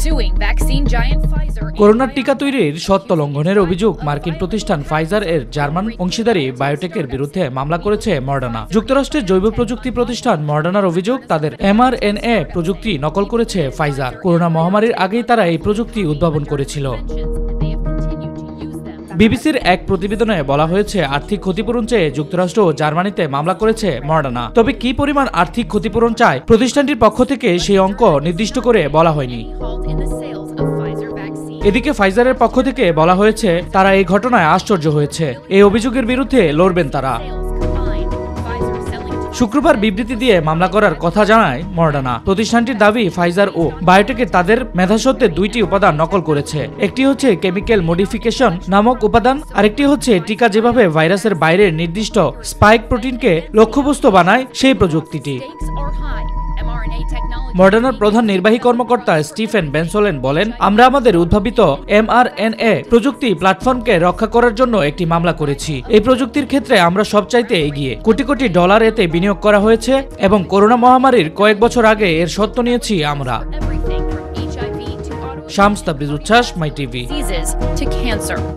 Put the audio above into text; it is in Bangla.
suing vaccine giant Pfizer. করোনার টিকা তৈরির শর্ত লঙ্ঘনের অভিযোগ মার্কিন প্রতিষ্ঠান ফাইজার এর জার্মান অংশীদারি বায়োটেকের বিরুদ্ধে মামলা করেছে মডার্না। যুক্তরাষ্ট্রের জৈব প্রযুক্তি প্রতিষ্ঠান মডার্নার অভিযোগ তাদের mRNA প্রযুক্তি নকল করেছে ফাইজার। করোনা মহামারীর আগেই তারা এই প্রযুক্তি উদ্ভাবন করেছিল। বিবিসির এক প্রতিবেদনে বলা হয়েছে আর্থিক ক্ষতিপূরণ চেয়ে যুক্তরাষ্ট্র ও জার্মানিতে মামলা করেছে মডার্না। তবে কি পরিমাণ আর্থিক ক্ষতিপূরণ চায় প্রতিষ্ঠানটির পক্ষ থেকে সেই অঙ্ক নির্দিষ্ট করে বলা হয়নি। এদিকে ফাইজারের পক্ষ থেকে বলা হয়েছে তারা এই ঘটনায় আশ্চর্য হয়েছে, এই অভিযোগের বিরুদ্ধে লড়বেন তারা। শুক্রবার বিবৃতি দিয়ে মামলা করার কথা জানায় মডার্না। প্রতিষ্ঠানটির দাবি ফাইজার ও বায়োটেকের তাদের মেধাসত্ত্বের দুইটি উপাদান নকল করেছে। একটি হচ্ছে কেমিক্যাল মডিফিকেশন নামক উপাদান, আরেকটি হচ্ছে টিকা যেভাবে ভাইরাসের বাইরের নির্দিষ্ট স্পাইক প্রোটিনকে লক্ষ্যবস্তু বানায় সেই প্রযুক্তিটি। মডার্নার প্রধান নির্বাহী কর্মকর্তা স্টিফেন বেনসোলেন বলেন, আমরা আমাদের উদ্ভাবিত mRNA প্রযুক্তি প্ল্যাটফর্মকে রক্ষা করার জন্য একটি মামলা করেছি। এই প্রযুক্তির ক্ষেত্রে আমরা সবচাইতে এগিয়ে। কোটি কোটি ডলার এতে বিনিয়োগ করা হয়েছে এবং করোনা মহামারীর কয়েক বছর আগে এর সত্ত্ব নিয়েছি আমরা। শামস তাবরিজ উচ্ছ্বাস, মাই টিভি।